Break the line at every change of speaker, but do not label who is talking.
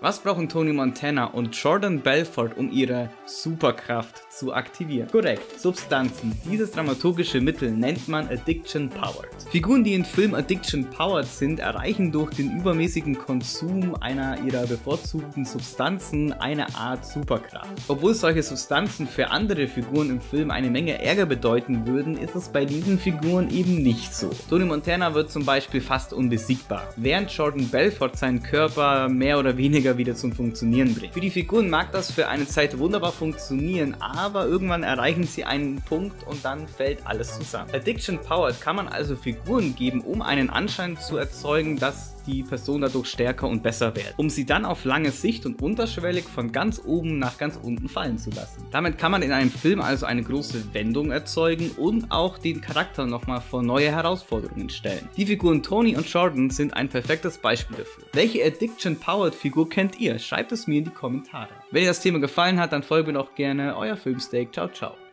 Was brauchen Tony Montana und Jordan Belfort, um ihre Superkraft zu aktivieren? Korrekt, Substanzen. Dieses dramaturgische Mittel nennt man Addiction Powered. Figuren, die in Film Addiction Powered sind, erreichen durch den übermäßigen Konsum einer ihrer bevorzugten Substanzen eine Art Superkraft. Obwohl solche Substanzen für andere Figuren im Film eine Menge Ärger bedeuten würden, ist es bei diesen Figuren eben nicht so. Tony Montana wird zum Beispiel fast unbesiegbar, während Jordan Belfort seinen Körper mehr oder weniger wieder zum Funktionieren bringt. Für die Figuren mag das für eine Zeit wunderbar funktionieren, aber irgendwann erreichen sie einen Punkt und dann fällt alles zusammen. Addiction Powered kann man also Figuren geben, um einen Anschein zu erzeugen, dass die Person dadurch stärker und besser wird, um sie dann auf lange Sicht und unterschwellig von ganz oben nach ganz unten fallen zu lassen. Damit kann man in einem Film also eine große Wendung erzeugen und auch den Charakter nochmal vor neue Herausforderungen stellen. Die Figuren Tony und Jordan sind ein perfektes Beispiel dafür. Welche Addiction-Powered Figur kennt ihr? Schreibt es mir in die Kommentare. Wenn dir das Thema gefallen hat, dann folgt mir doch gerne. Euer Filmsteak. Ciao, ciao.